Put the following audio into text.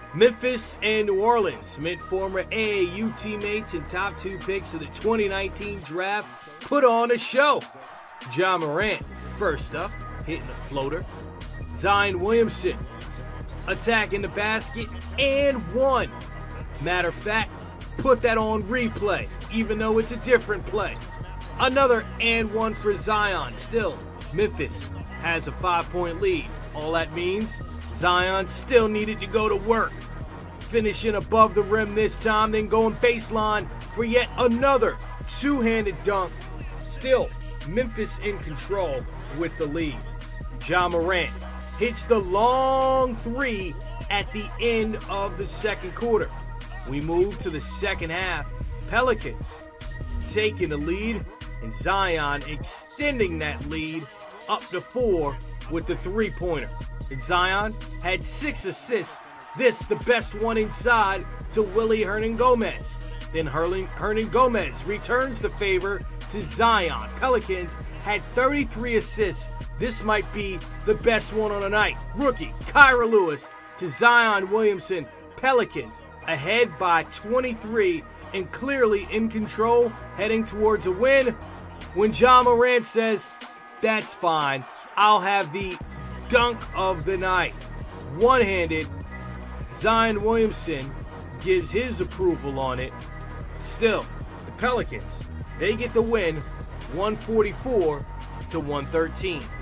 Memphis and New Orleans, mid-former AAU teammates and top 2 picks of the 2019 draft, put on a show. Ja Morant, first up, hitting the floater. Zion Williamson, attacking the basket and one. Matter of fact, put that on replay, even though it's a different play. Another and one for Zion. Still, Memphis has a 5-point lead. All that means, Zion still needed to go to work. Finishing above the rim this time, then going baseline for yet another two-handed dunk. Still, Memphis in control with the lead. Ja Morant hits the long 3 at the end of the second quarter. We move to the second half. Pelicans taking the lead, and Zion extending that lead up to 4 with the 3-pointer. And Zion had 6 assists, this the best one inside to Willie Hernangomez. Then Hernangomez returns the favor to Zion. Pelicans had 33 assists. This might be the best one on the night. Rookie Kyra Lewis to Zion Williamson. Pelicans ahead by 23 and clearly in control, heading towards a win, when Ja Morant says, "That's fine, I'll have the dunk of the night." One-handed, Zion Williamson gives his approval on it. Still, the Pelicans, they get the win, 144 to 113.